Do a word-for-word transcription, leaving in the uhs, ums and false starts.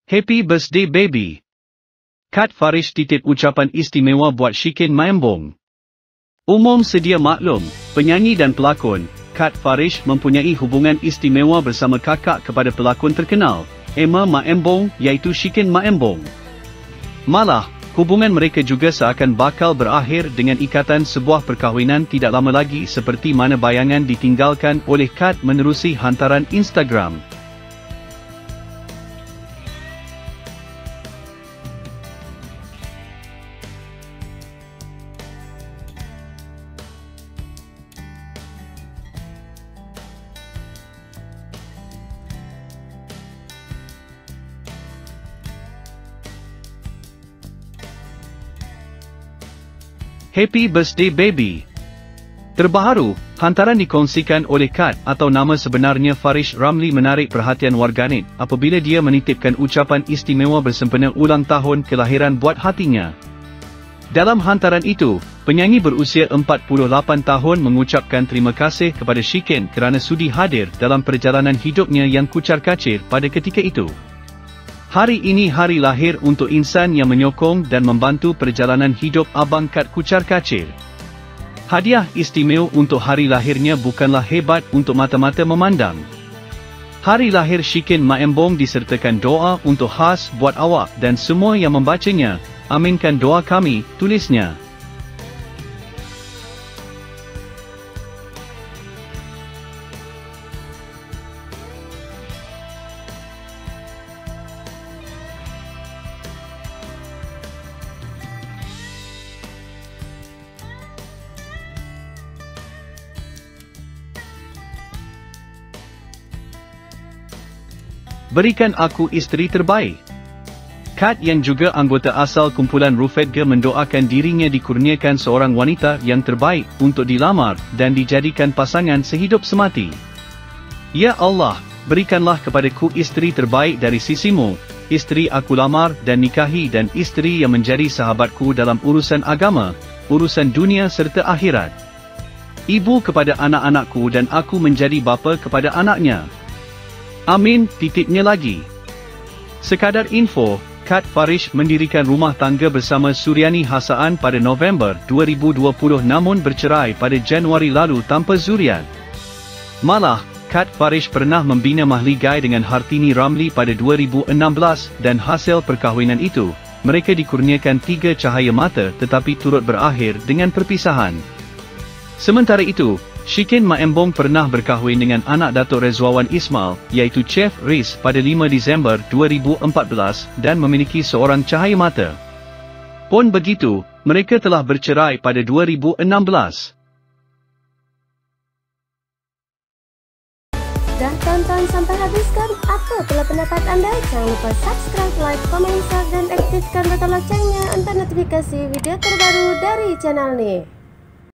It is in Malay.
Happy birthday baby. Kat Farish titip ucapan istimewa buat Shikin Mayembong. Umum sedia maklum, penyanyi dan pelakon, Kat Farish mempunyai hubungan istimewa bersama kakak kepada pelakon terkenal, Emma Mayembong iaitu Shikin Mayembong. Malah, hubungan mereka juga seakan bakal berakhir dengan ikatan sebuah perkahwinan tidak lama lagi seperti mana bayangan ditinggalkan oleh Kat menerusi hantaran Instagram. Happy birthday baby. Terbaru, hantaran dikongsikan oleh Kat atau nama sebenarnya Farish Ramli menarik perhatian warganet apabila dia menitipkan ucapan istimewa bersempena ulang tahun kelahiran buat hatinya. Dalam hantaran itu, penyanyi berusia empat puluh lapan tahun mengucapkan terima kasih kepada Shikin kerana sudi hadir dalam perjalanan hidupnya yang kucar-kacir pada ketika itu. Hari ini hari lahir untuk insan yang menyokong dan membantu perjalanan hidup Abang Kat kucar-kacir. Hadiah istimewa untuk hari lahirnya bukanlah hebat untuk mata-mata memandang. Hari lahir Shikin Mayembong disertakan doa untuk khas buat awak dan semua yang membacanya. Aminkan doa kami, tulisnya. Berikan aku isteri terbaik. Kat yang juga anggota asal kumpulan Rufedga mendoakan dirinya dikurniakan seorang wanita yang terbaik untuk dilamar dan dijadikan pasangan sehidup semati. Ya Allah, berikanlah kepadaku isteri terbaik dari sisimu, isteri aku lamar dan nikahi dan isteri yang menjadi sahabatku dalam urusan agama, urusan dunia serta akhirat. Ibu kepada anak-anakku dan aku menjadi bapa kepada anaknya. Amin, titipnya lagi. Sekadar info, Kat Farish mendirikan rumah tangga bersama Suryani Hasaan pada November dua ribu dua puluh namun bercerai pada Januari lalu tanpa zuriat. Malah, Kat Farish pernah membina mahligai dengan Hartini Ramli pada dua ribu enam belas dan hasil perkahwinan itu, mereka dikurniakan tiga cahaya mata tetapi turut berakhir dengan perpisahan. Sementara itu, Shikin Mayembong pernah berkahwin dengan anak Datuk Rezwawan Ismail, iaitu Chef Riz pada lima Disember dua ribu empat belas dan memiliki seorang cahaya mata. Pun begitu, mereka telah bercerai pada dua ribu enam belas. Dah tonton sampai habis kan? Apa pula pendapat anda? Jangan lupa subscribe, like, komen, share dan aktifkan butang loncengnya untuk notifikasi video terbaru dari channel ini.